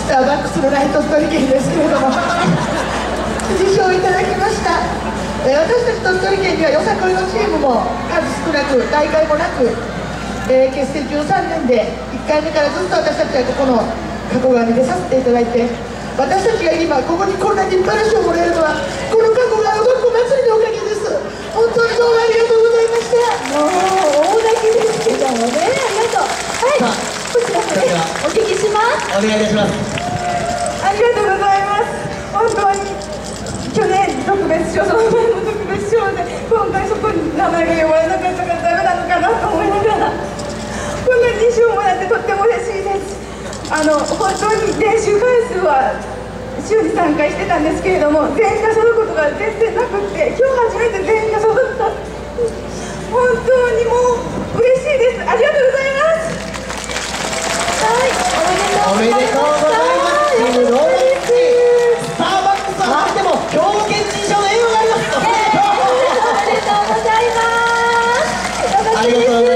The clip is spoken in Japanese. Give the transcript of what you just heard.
スターバックスのない鳥取県ですけれども受賞いただきました。私たち鳥取県にはよさこいのチームも数少なく大会もなく、結成13年で1回目からずっと私たちはここの加古川に出させていただいて、私たちが今ここにこんな立派な賞をもらえるのはこの加古川踊り子祭りのおかげです。本当にどうもありがとうございました。 もう大泣きですけどもね、ありがとう。はい、こちらまでお聞きします。 お願いいたします。 ありがとうございます。本当に去年特別賞、その前の特別賞で今回そこに名前が呼ばれなかったからダメなのかなと思いながら、こんなに賞をもらってとっても嬉しいです。本当に練習回数は週に3回してたんですけれども、全員が揃うことが全然なくって、今日初めて全員が揃った。本当にもう嬉しいです。ありがとうございます。はい、 おめでとうございます。チームローラリッチスターバックスはなくても兵庫県認証の栄誉があります。 おめでとうございます。 ありがとうございます。